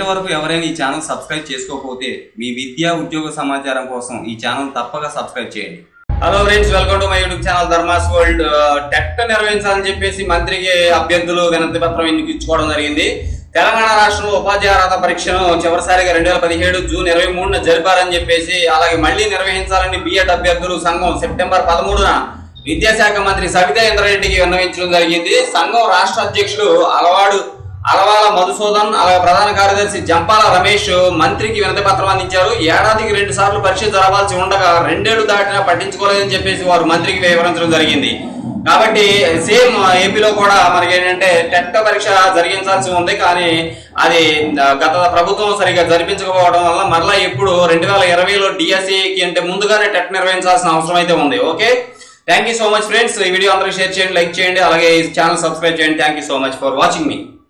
ఇప్పటి వరకు ఎవరైనా ఈ ఛానల్ సబ్స్క్రైబ్ చేసుకోకపోతే మీ విద్యా ఉద్యోగ సమాచారం కోసం ఈ ఛానల్ తప్పక సబ్స్క్రైబ్ చేయండి. Hello friends, welcome to my YouTube channel Dharma's world. TET నిర్వహించాలని చెప్పేసి మంత్రికి అభ్యర్థులు వినతి పత్రం ఇచ్చుకోవడం జరిగింది. తెలంగాణ రాష్ట్రంలో ఉపాధ్యాయ అర్హత పరీక్షను చివరిసారిగా 2017 జూన్ 23న జరిపారని చెప్పేసి, అలాగే మళ్లీ నిర్వహించాలని బిఎడ్ అభ్యర్థులు సంఘం సెప్టెంబర్ 13న విద్యాశాఖ మంత్రి సబితా ఇంద్రారెడ్డికి విన్నవించడం జరిగింది. సంఘం రాష్ట్ర అధ్యక్షులు అలవాల మధుసూదన్, అలాగే ప్రధాన కార్యదర్శి జంపాల రమేష్ మంత్రికి వినతి పత్రం అందించారు. ఏడాదికి 2 సార్లు పరీక్ష జరపాల్సి ఉండగా 2 ఏళ్లు దాటినా పట్టించుకోలేదని చెప్పేసి వారు మంత్రికి వివరించడం జరిగింది. కాబట్టి సేమ్ ఏపీలో కూడా మనకి ఏంటంటే టెట్ పరీక్ష జరిగించాల్సి ఉంది, కానీ అది గత ప్రభుత్వం సరిగ్గా జరిపించకపోవడం వల్ల మరలా ఇప్పుడు 2020లో డిఎస్సికి అంటే ముందుగానే టెట్ నిర్వహించాల్సిన అవసరం అయితే ఉంది. Okay, thank you so much friends. ఈ వీడియో అందరికీ షేర్ చేయండి, లైక్ చేయండి, అలాగే ఈ ఛానల్ సబ్స్క్రైబ్ చేయండి. Thank you so much for watching me.